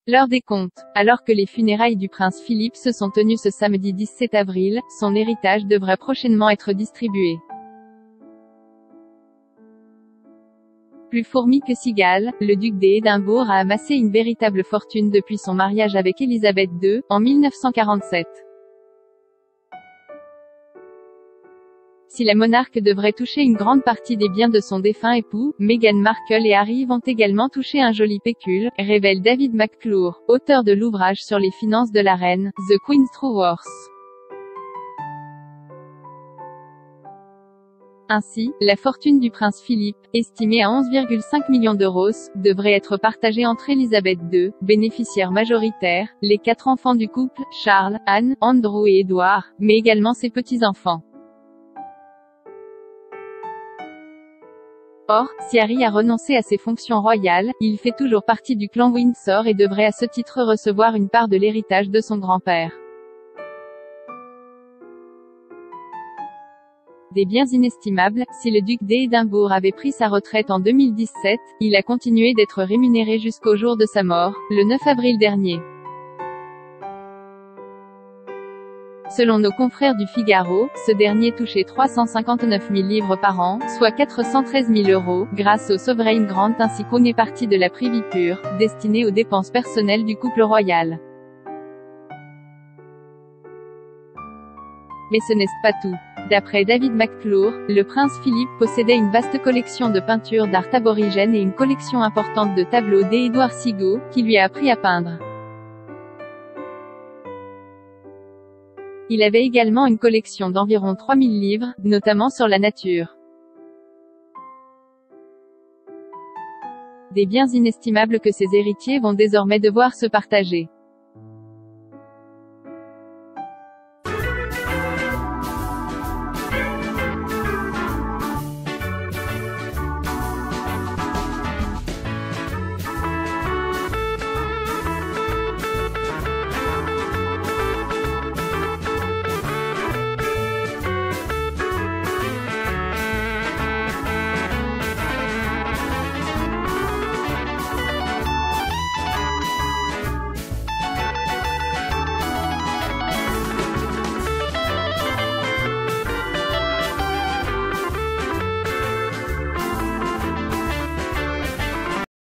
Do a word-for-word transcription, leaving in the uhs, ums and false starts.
L'heure des comptes. Alors que les funérailles du prince Philippe se sont tenues ce samedi dix-sept avril, son héritage devrait prochainement être distribué. Plus fourmi que cigale, le duc d'Édimbourg a amassé une véritable fortune depuis son mariage avec Élisabeth deux, en mille neuf cent quarante-sept. Si la monarque devrait toucher une grande partie des biens de son défunt époux, Meghan Markle et Harry vont également toucher un joli pécule, révèle David McClure, auteur de l'ouvrage sur les finances de la reine, The Queen's True Worth. Ainsi, la fortune du prince Philippe, estimée à onze virgule cinq millions d'euros, devrait être partagée entre Élisabeth deux, bénéficiaire majoritaire, les quatre enfants du couple, Charles, Anne, Andrew et Edward, mais également ses petits-enfants. Or, si Harry a renoncé à ses fonctions royales, il fait toujours partie du clan Windsor et devrait à ce titre recevoir une part de l'héritage de son grand-père. Des biens inestimables. Si le duc d'Édimbourg avait pris sa retraite en deux mille dix-sept, il a continué d'être rémunéré jusqu'au jour de sa mort, le neuf avril dernier. Selon nos confrères du Figaro, ce dernier touchait trois cent cinquante-neuf mille livres par an, soit quatre cent treize mille euros, grâce au Sovereign Grant ainsi qu'une partie de la Privy Pure, destinée aux dépenses personnelles du couple royal. Mais ce n'est pas tout. D'après David McClure, le prince Philippe possédait une vaste collection de peintures d'art aborigène et une collection importante de tableaux d'Édouard Sigaud, qui lui a appris à peindre. Il avait également une collection d'environ trois mille livres, notamment sur la nature. Des biens inestimables que ses héritiers vont désormais devoir se partager.